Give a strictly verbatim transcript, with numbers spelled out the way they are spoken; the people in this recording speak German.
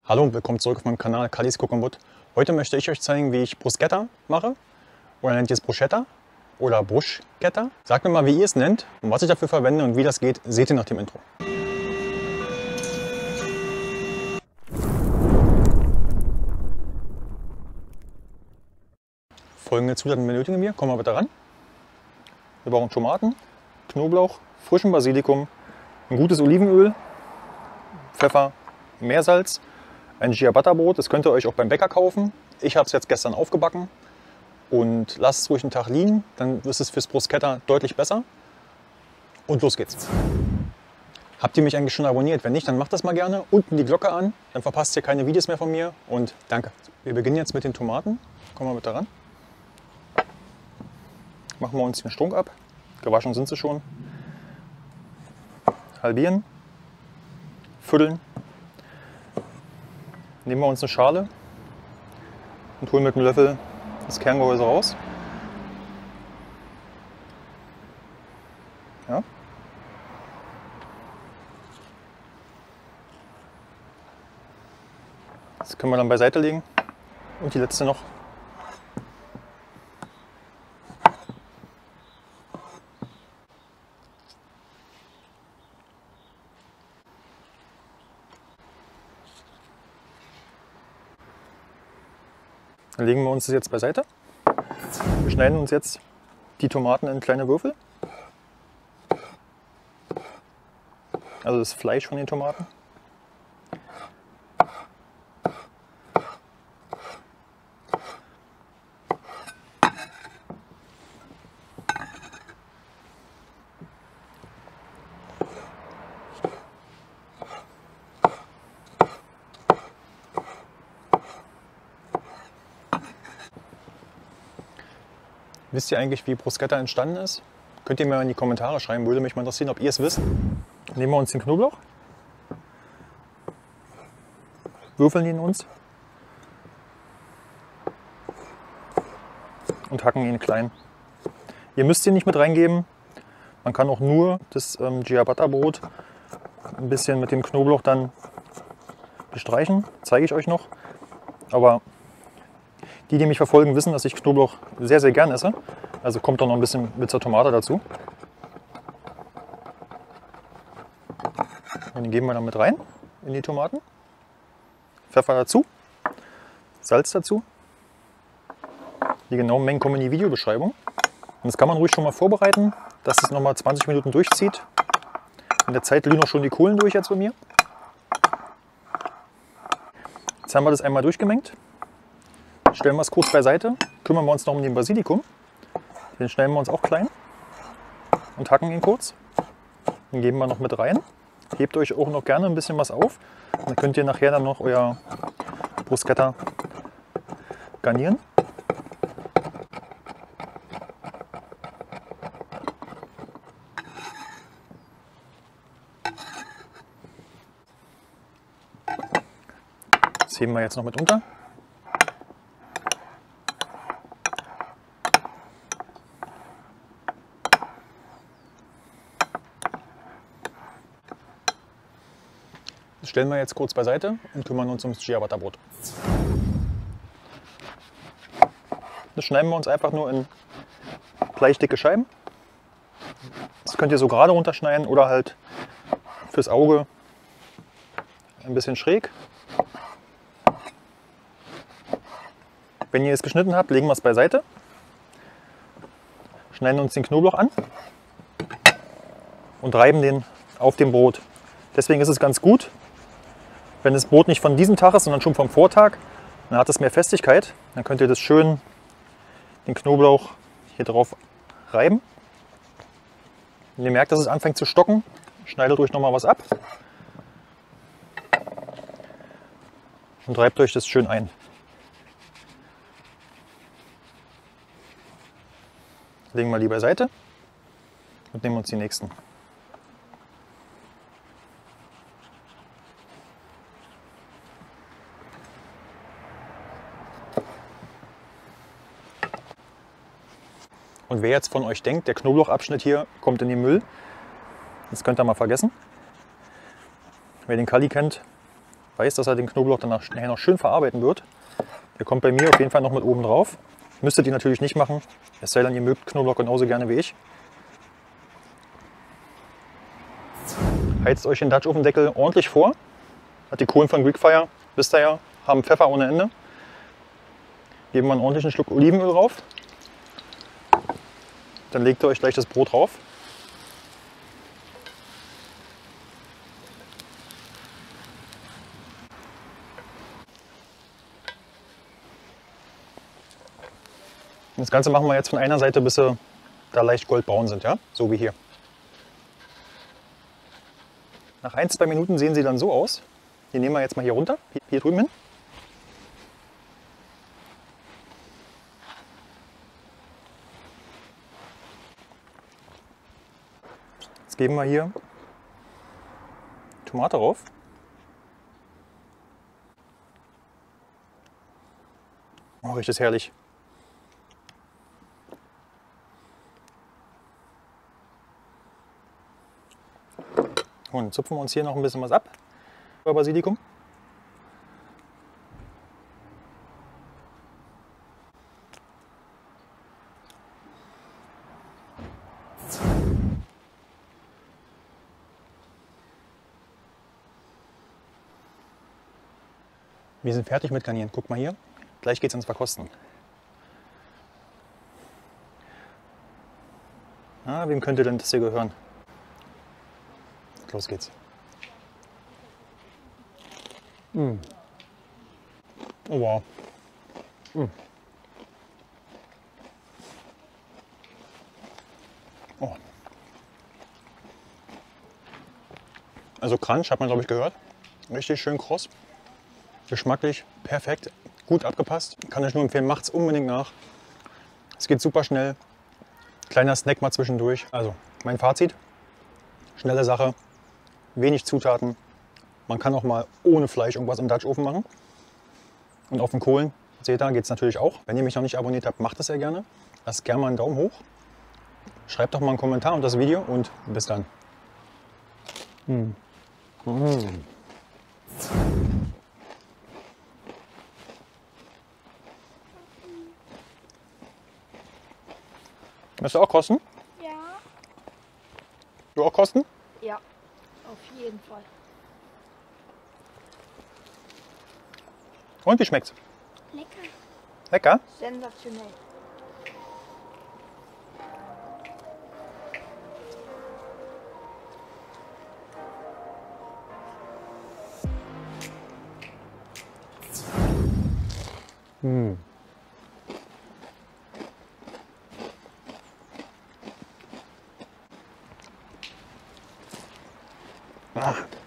Hallo und willkommen zurück auf meinem Kanal Kallis Cook and Wood. Heute möchte ich euch zeigen, wie ich Bruschetta mache. Oder nennt ihr es Bruschetta oder Bruschetta? Sagt mir mal, wie ihr es nennt und was ich dafür verwende und wie das geht, seht ihr nach dem Intro. Folgende Zutaten benötigen wir. Kommen wir bitte ran. Wir brauchen Tomaten, Knoblauch, frischen Basilikum, ein gutes Olivenöl, Pfeffer, Meersalz, ein Ciabatta-Brot. Das könnt ihr euch auch beim Bäcker kaufen. Ich habe es jetzt gestern aufgebacken und lasst es ruhig einen Tag liegen. Dann ist es fürs Bruschetta deutlich besser. Und los geht's. Habt ihr mich eigentlich schon abonniert? Wenn nicht, dann macht das mal gerne. Unten die Glocke an, dann verpasst ihr keine Videos mehr von mir. Und danke. Wir beginnen jetzt mit den Tomaten. Kommen wir bitte ran. Machen wir uns den Strunk ab. Gewaschen sind sie schon. Halbieren. Vierteln. Nehmen wir uns eine Schale und holen mit einem Löffel das Kerngehäuse raus. Ja. Das können wir dann beiseite legen. Und die letzte noch. Dann legen wir uns das jetzt beiseite. Wir schneiden uns jetzt die Tomaten in kleine Würfel. Also das Fleisch von den Tomaten. Wisst ihr eigentlich, wie Bruschetta entstanden ist? Könnt ihr mir in die Kommentare schreiben, würde mich mal interessieren, ob ihr es wisst. Nehmen wir uns den Knoblauch, würfeln ihn uns und hacken ihn klein. Ihr müsst ihn nicht mit reingeben. Man kann auch nur das ähm, Ciabatta-Brot ein bisschen mit dem Knoblauch dann bestreichen. Zeige ich euch noch. Aber die, die mich verfolgen, wissen, dass ich Knoblauch sehr, sehr gern esse. Also kommt doch noch ein bisschen mit zur Tomate dazu. Und den geben wir dann mit rein in die Tomaten. Pfeffer dazu, Salz dazu. Die genauen Mengen kommen in die Videobeschreibung. Und das kann man ruhig schon mal vorbereiten, dass es nochmal zwanzig Minuten durchzieht. In der Zeit glühen auch schon die Kohlen durch jetzt bei mir. Jetzt haben wir das einmal durchgemengt. Stellen wir es kurz beiseite, kümmern wir uns noch um den Basilikum. Den schneiden wir uns auch klein und hacken ihn kurz. Den geben wir noch mit rein. Hebt euch auch noch gerne ein bisschen was auf. Dann könnt ihr nachher dann noch euer Bruschetta garnieren. Das heben wir jetzt noch mit unter. Das stellen wir jetzt kurz beiseite und kümmern uns ums Ciabatta-Brot. Das schneiden wir uns einfach nur in gleich dicke Scheiben. Das könnt ihr so gerade runterschneiden oder halt fürs Auge ein bisschen schräg. Wenn ihr es geschnitten habt, legen wir es beiseite. Schneiden uns den Knoblauch an und reiben den auf dem Brot. Deswegen ist es ganz gut, wenn das Brot nicht von diesem Tag ist, sondern schon vom Vortag, dann hat es mehr Festigkeit. Dann könnt ihr das schön, den Knoblauch hier drauf reiben. Wenn ihr merkt, dass es anfängt zu stocken, schneidet ruhig noch mal was ab und reibt euch das schön ein. Legen wir die beiseite und nehmen uns die nächsten. Und wer jetzt von euch denkt, der Knoblauchabschnitt hier kommt in den Müll, das könnt ihr mal vergessen. Wer den Kalli kennt, weiß, dass er den Knoblauch dann nachher noch schön verarbeiten wird. Der kommt bei mir auf jeden Fall noch mit oben drauf. Müsstet ihr natürlich nicht machen, es sei denn, ihr mögt Knoblauch genauso gerne wie ich. Heizt euch den Dutch Oven Deckel ordentlich vor. Hat die Kohlen von Greek Fire, wisst ihr ja, haben Pfeffer ohne Ende. Geben wir einen ordentlichen Schluck Olivenöl drauf. Dann legt ihr euch gleich das Brot drauf. Und das Ganze machen wir jetzt von einer Seite, bis sie da leicht goldbraun sind, ja? So wie hier. Nach ein, zwei Minuten sehen sie dann so aus. Die nehmen wir jetzt mal hier runter, hier drüben hin. Jetzt geben wir hier Tomate drauf. Oh, riecht das herrlich. Und zupfen wir uns hier noch ein bisschen was ab. Basilikum. Wir sind fertig mit Garnieren. Guck mal hier. Gleich geht's ins Verkosten. Ah, wem könnte denn das hier gehören? Los geht's. Mm. Oh wow. Mm. Oh. Also Crunch hat man, glaube ich, gehört. Richtig schön kross. Geschmacklich perfekt. Gut abgepasst. Kann ich nur empfehlen, macht's unbedingt nach. Es geht super schnell. Kleiner Snack mal zwischendurch. Also mein Fazit. Schnelle Sache. Wenig Zutaten. Man kann auch mal ohne Fleisch irgendwas im Dutch Oven machen. Und auf den Kohlen, seht ihr, geht es natürlich auch. Wenn ihr mich noch nicht abonniert habt, macht das sehr gerne. Lasst gerne mal einen Daumen hoch. Schreibt doch mal einen Kommentar unter das Video und bis dann. Mm. Mm. Möchtest du auch kosten? Ja. Du auch kosten? Ja, auf jeden Fall. Und wie schmeckt's? Lecker. Lecker? Sensationell. Mm. Ah.